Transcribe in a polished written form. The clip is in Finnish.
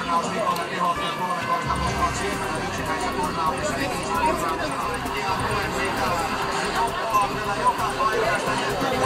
turnaus Nikolle Lihokin 13 mukaan silmällä yksinäisessä turnauksessa ei 5 kilsaa. Ja tuen siitä. Jukka on vielä joka paikasta.